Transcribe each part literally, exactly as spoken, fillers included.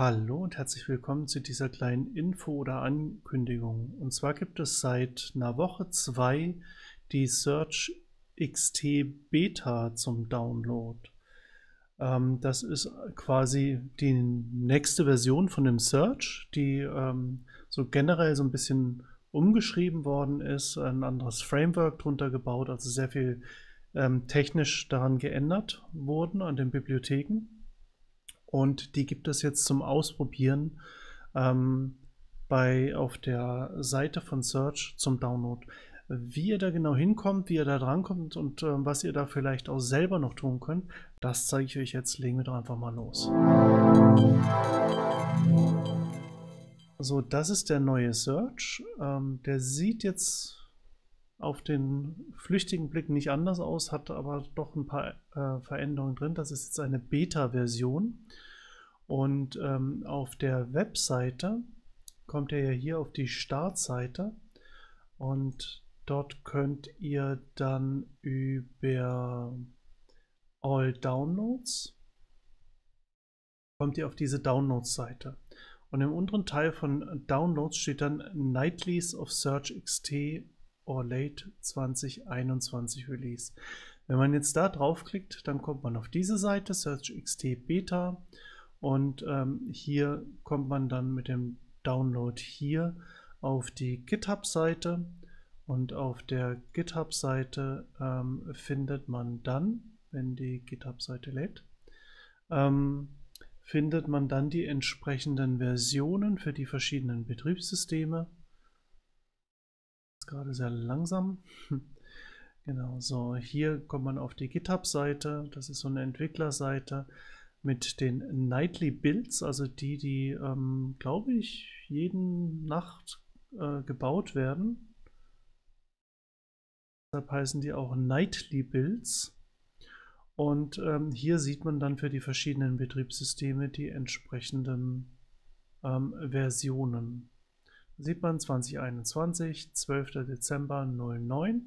Hallo und herzlich willkommen zu dieser kleinen Info oder Ankündigung. Und zwar gibt es seit einer Woche zwei die Search X T Beta zum Download. Ähm, das ist quasi die nächste Version von dem Search, die ähm, so generell so ein bisschen umgeschrieben worden ist, ein anderes Framework drunter gebaut, also sehr viel ähm, technisch daran geändert wurden an den Bibliotheken. Und die gibt es jetzt zum Ausprobieren ähm, bei, auf der Seite von Search zum Download. Wie ihr da genau hinkommt, wie ihr da drankommt und äh, was ihr da vielleicht auch selber noch tun könnt, das zeige ich euch jetzt. Legen wir doch einfach mal los. So, das ist der neue Search. Ähm, der sieht jetzt auf den flüchtigen Blick nicht anders aus, hat aber doch ein paar äh, Veränderungen drin. Das ist jetzt eine Beta-Version. Und ähm, auf der Webseite kommt ihr ja hier auf die Startseite und dort könnt ihr dann über All Downloads kommt ihr auf diese Downloads-Seite. Und im unteren Teil von Downloads steht dann Nightlies of Search X T or Late zwanzig einundzwanzig Release. Wenn man jetzt da draufklickt, dann kommt man auf diese Seite, Search X T Beta. Und ähm, hier kommt man dann mit dem Download hier auf die GitHub-Seite. Und auf der GitHub-Seite ähm, findet man dann, wenn die GitHub-Seite lädt, ähm, findet man dann die entsprechenden Versionen für die verschiedenen Betriebssysteme. Das ist gerade sehr langsam. Genau, so hier kommt man auf die GitHub-Seite. Das ist so eine Entwicklerseite mit den Nightly Builds, also die, die, ähm, glaube ich, jeden Nacht äh, gebaut werden. Deshalb heißen die auch Nightly Builds. Und ähm, hier sieht man dann für die verschiedenen Betriebssysteme die entsprechenden ähm, Versionen. Da sieht man zwanzig einundzwanzig, zwölfter Dezember null neun.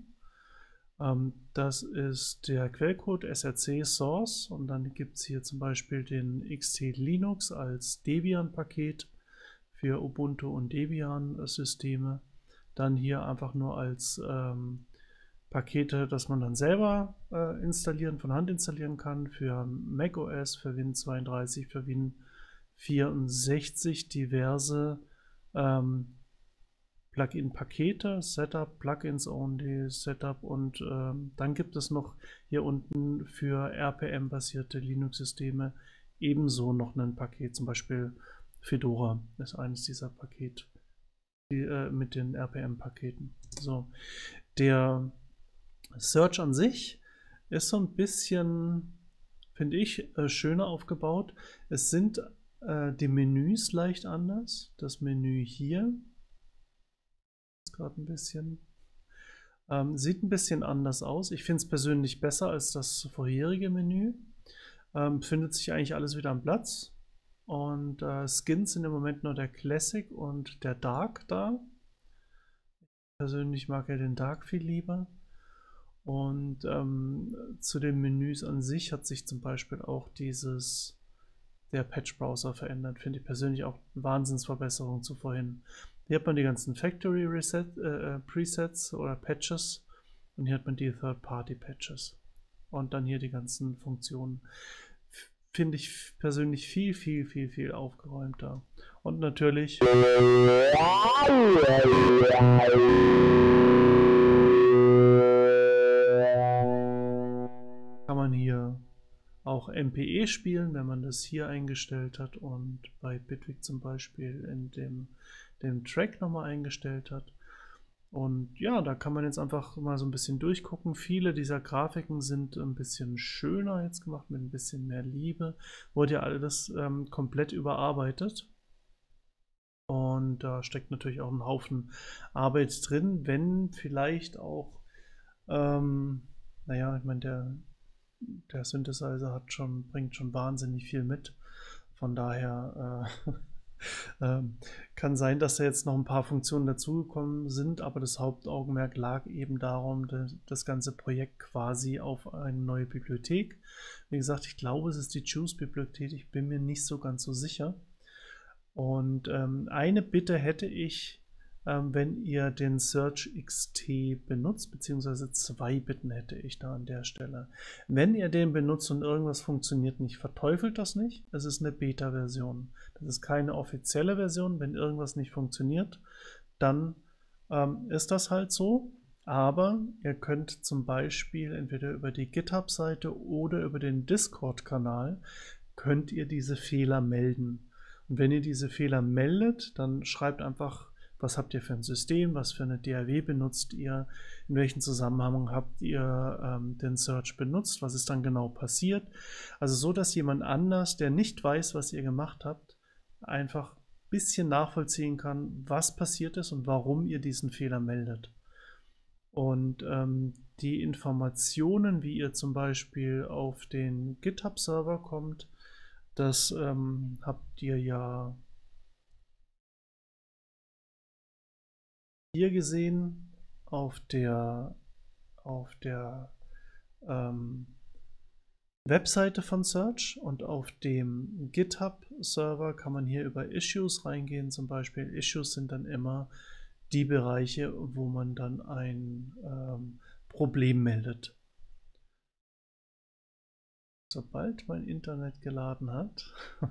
Das ist der Quellcode S R C Source und dann gibt es hier zum Beispiel den X T Linux als Debian-Paket für Ubuntu und Debian-Systeme. Dann hier einfach nur als ähm, Pakete, dass man dann selber äh, installieren, von Hand installieren kann für macOS, für Win zweiunddreißig, für Win vierundsechzig, diverse ähm, Plugin-Pakete, Setup, Plugins only, Setup und ähm, dann gibt es noch hier unten für R P M-basierte Linux-Systeme ebenso noch ein Paket, zum Beispiel Fedora ist eines dieser Pakete die, äh, mit den R P M-Paketen. So, der Search an sich ist so ein bisschen, finde ich, äh, schöner aufgebaut. Es sind äh, die Menüs leicht anders. Das Menü hier gerade ein bisschen. Ähm, sieht ein bisschen anders aus. Ich finde es persönlich besser als das vorherige Menü. Ähm, findet sich eigentlich alles wieder am Platz. Und äh, Skins sind im Moment nur der Classic und der Dark da. Ich persönlich mag ja den Dark viel lieber. Und ähm, zu den Menüs an sich hat sich zum Beispiel auch dieses der Patch-Browser verändert. Finde ich persönlich auch eine Wahnsinnsverbesserung zu vorhin. Hier hat man die ganzen Factory Reset, äh, Presets oder Patches und hier hat man die Third-Party-Patches und dann hier die ganzen Funktionen. Finde ich persönlich viel, viel, viel, viel aufgeräumter. Und natürlich kann man hier auch M P E spielen, wenn man das hier eingestellt hat und bei Bitwig zum Beispiel in dem, dem Track nochmal eingestellt hat. Und ja, da kann man jetzt einfach mal so ein bisschen durchgucken. Viele dieser Grafiken sind ein bisschen schöner jetzt gemacht, mit ein bisschen mehr Liebe. Wurde ja alles ähm, komplett überarbeitet. Und da steckt natürlich auch ein Haufen Arbeit drin, wenn vielleicht auch, ähm, naja, ich meine, der der Synthesizer hat schon, bringt schon wahnsinnig viel mit. Von daher äh, äh, kann sein, dass da jetzt noch ein paar Funktionen dazugekommen sind, aber das Hauptaugenmerk lag eben darum, das ganze Projekt quasi auf eine neue Bibliothek. Wie gesagt, ich glaube, es ist die Choose-Bibliothek, ich bin mir nicht so ganz so sicher. Und ähm, eine Bitte hätte ich, ähm, wenn ihr den Search X T benutzt, beziehungsweise zwei Bitten hätte ich da an der Stelle. Wenn ihr den benutzt und irgendwas funktioniert nicht, verteufelt das nicht. Es ist eine Beta-Version. Das ist keine offizielle Version. Wenn irgendwas nicht funktioniert, dann ähm, ist das halt so. Aber ihr könnt zum Beispiel entweder über die GitHub-Seite oder über den Discord-Kanal könnt ihr diese Fehler melden. Und wenn ihr diese Fehler meldet, dann schreibt einfach, was habt ihr für ein System, was für eine D A W benutzt ihr, in welchem Zusammenhang habt ihr ähm, den Search benutzt, was ist dann genau passiert. Also so, dass jemand anders, der nicht weiß, was ihr gemacht habt, einfach ein bisschen nachvollziehen kann, was passiert ist und warum ihr diesen Fehler meldet. Und ähm, die Informationen, wie ihr zum Beispiel auf den GitHub-Server kommt, das ähm, habt ihr ja hier gesehen auf der, auf der ähm, Webseite von Search, und auf dem GitHub-Server kann man hier über Issues reingehen. Zum Beispiel Issues sind dann immer die Bereiche, wo man dann ein ähm, Problem meldet. Sobald mein Internet geladen hat,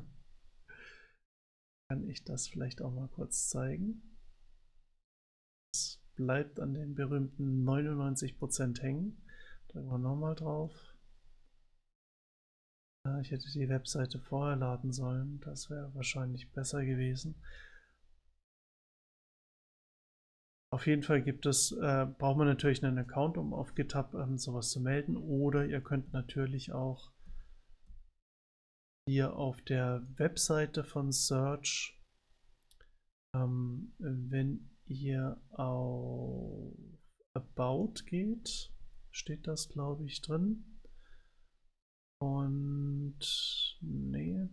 kann ich das vielleicht auch mal kurz zeigen. Es bleibt an den berühmten neunundneunzig Prozent hängen. Drücken wir nochmal drauf. Ich hätte die Webseite vorher laden sollen, das wäre wahrscheinlich besser gewesen. Auf jeden Fall gibt es, äh, braucht man natürlich einen Account, um auf GitHub ähm, sowas zu melden, oder ihr könnt natürlich auch hier auf der Webseite von Search, ähm, wenn ihr auf About geht, steht das, glaube ich, drin. Und nee.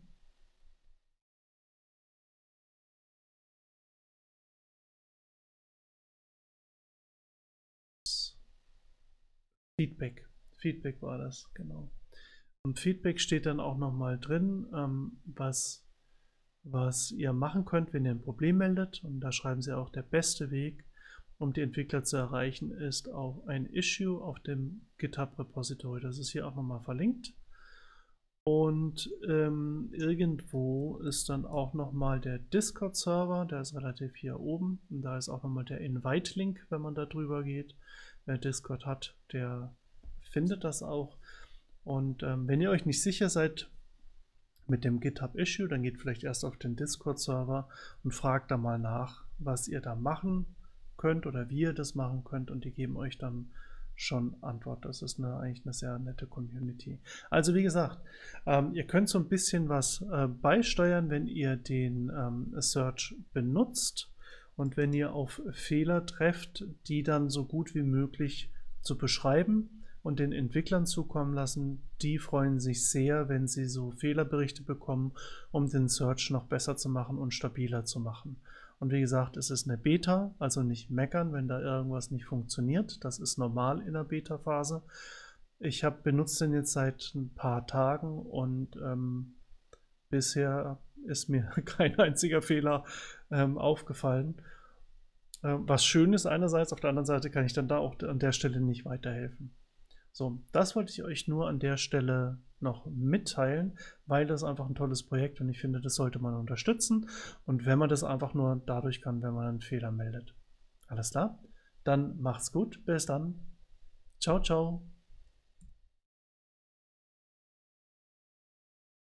Feedback. Feedback war das, genau. Im Feedback steht dann auch nochmal drin, ähm, was, was ihr machen könnt, wenn ihr ein Problem meldet. Und da schreiben sie auch, der beste Weg, um die Entwickler zu erreichen, ist auch ein Issue auf dem GitHub-Repository. Das ist hier auch nochmal verlinkt. Und ähm, irgendwo ist dann auch nochmal der Discord-Server, der ist relativ hier oben. Und da ist auch nochmal der Invite-Link, wenn man da drüber geht. Wer Discord hat, der findet das auch. Und ähm, wenn ihr euch nicht sicher seid mit dem GitHub-Issue, dann geht vielleicht erst auf den Discord-Server und fragt da mal nach, was ihr da machen könnt oder wie ihr das machen könnt, und die geben euch dann schon Antwort. Das ist eine, eigentlich eine sehr nette Community. Also wie gesagt, ähm, ihr könnt so ein bisschen was äh, beisteuern, wenn ihr den ähm, Search benutzt und wenn ihr auf Fehler trefft, die dann so gut wie möglich zu beschreiben und den Entwicklern zukommen lassen. Die freuen sich sehr, wenn sie so Fehlerberichte bekommen, um den Search noch besser zu machen und stabiler zu machen. Und wie gesagt, es ist eine Beta, also nicht meckern, wenn da irgendwas nicht funktioniert. Das ist normal in der Beta-Phase. Ich habe benutzt den jetzt seit ein paar Tagen und ähm, bisher ist mir kein einziger Fehler ähm, aufgefallen. Ähm, was schön ist einerseits, auf der anderen Seite kann ich dann da auch an der Stelle nicht weiterhelfen. So, das wollte ich euch nur an der Stelle noch mitteilen, weil das einfach ein tolles Projekt und ich finde, das sollte man unterstützen. Und wenn man das einfach nur dadurch kann, wenn man einen Fehler meldet. Alles klar? Dann macht's gut. Bis dann. Ciao, ciao.